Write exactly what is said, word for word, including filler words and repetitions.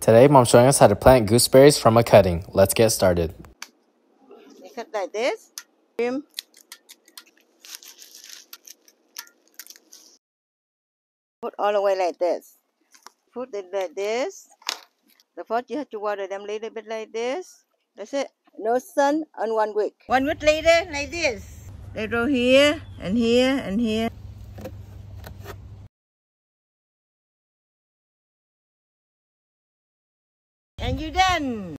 Today, Mom's showing us how to plant gooseberries from a cutting. Let's get started. You cut like this. Put all the way like this. Put it like this. The first you have to water them a little bit like this. That's it. No sun on one week. One week later, like this. They grow here and here and here. And you're done.